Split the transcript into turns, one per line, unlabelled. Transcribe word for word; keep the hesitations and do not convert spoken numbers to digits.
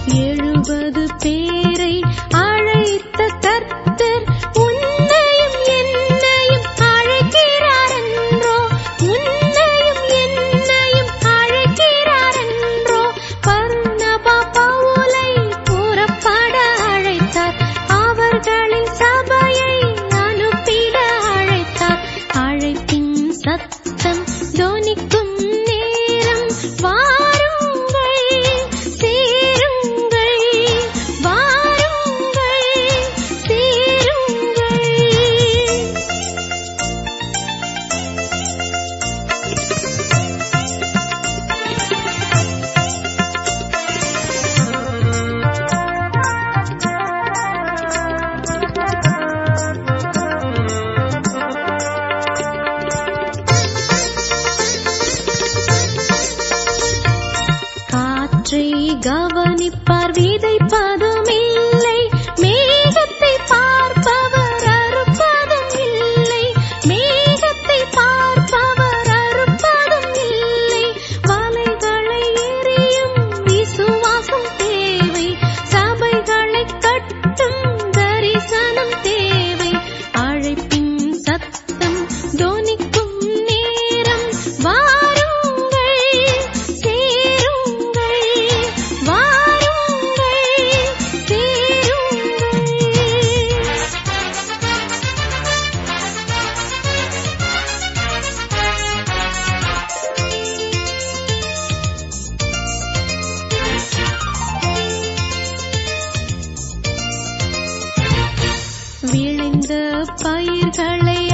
எழுபது பேரை அழைத்த கர்த்தர் உன்னையும் என்னையும் அழைக்கிறாரென்றோ, உன்னையும் என்னையும் அழைக்கிறாரென்றோ. பர்னபா பவுலை புறப்பட அழைத்தார், அவர்களின் சபையை அனுப்பிட அழைத்தார். அழைப்பின் சத்தம் தொனிக்கும் நேரம் வாருங்கள், சேருங்கள், வாருங்கள், சேருங்கள். காற்றை கவனிப்பார் விதைப்பதும் இல்லை, மேகத்தை பார்ப்பவர் அறுப்பதும் இல்லை, மேகத்தை பார்ப்பவர் அறுப்பதும் இல்லை. வலைகளை எறியும் விசுவாசம் தேவை, சபைகளை கட்டும் தரிசனம் தேவை. அழைப்பின் சத்தம் தொனிக்கும் நேரம் வாருங்கள், சேருங்கள், வாருங்கள், சேருங்கள். விளைந்த பயிர்களை